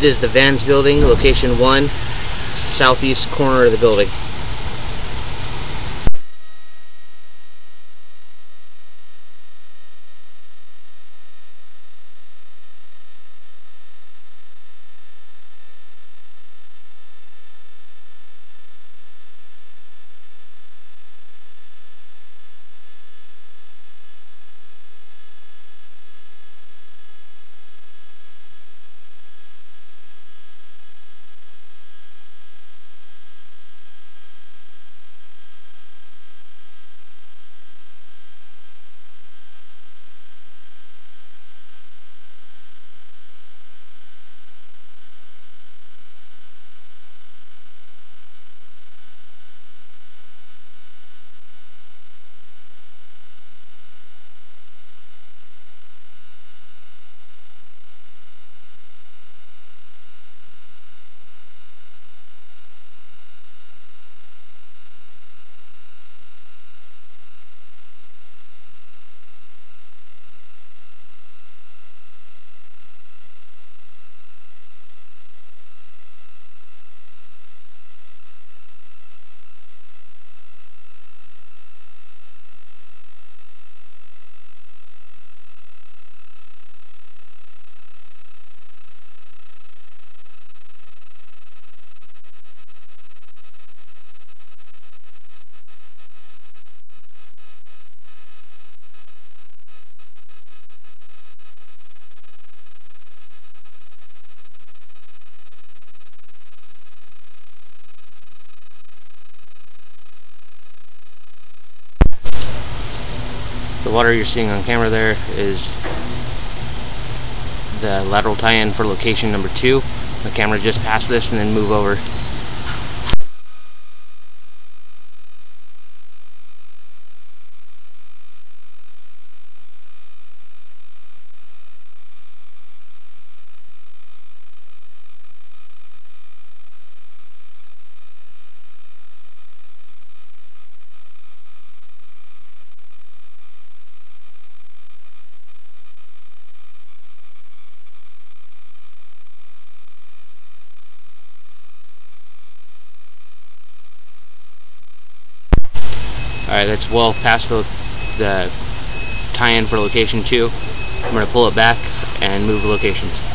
is the Vans building, location 1, southeast corner of the building. The water you're seeing on camera there is the lateral tie-in for location number 2. The camera just passed this and then move over. Alright, that's well past the tie-in for location 2. I'm going to pull it back and move locations.